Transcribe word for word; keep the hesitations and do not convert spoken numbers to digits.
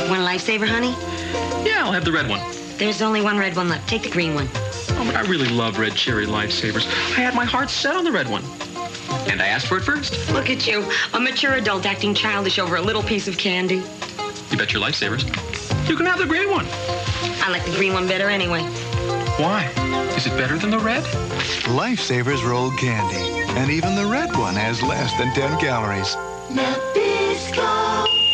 Want a Lifesaver, honey? Yeah, I'll have the red one. There's only one red one left. Take the green one. Oh, but I really love red cherry Lifesavers. I had my heart set on the red one. And I asked for it first. Look at you, a mature adult acting childish over a little piece of candy. You bet your Lifesavers. You can have the green one. I like the green one better anyway. Why? Is it better than the red? Lifesavers rolled candy. And even the red one has less than ten calories. Nabisco.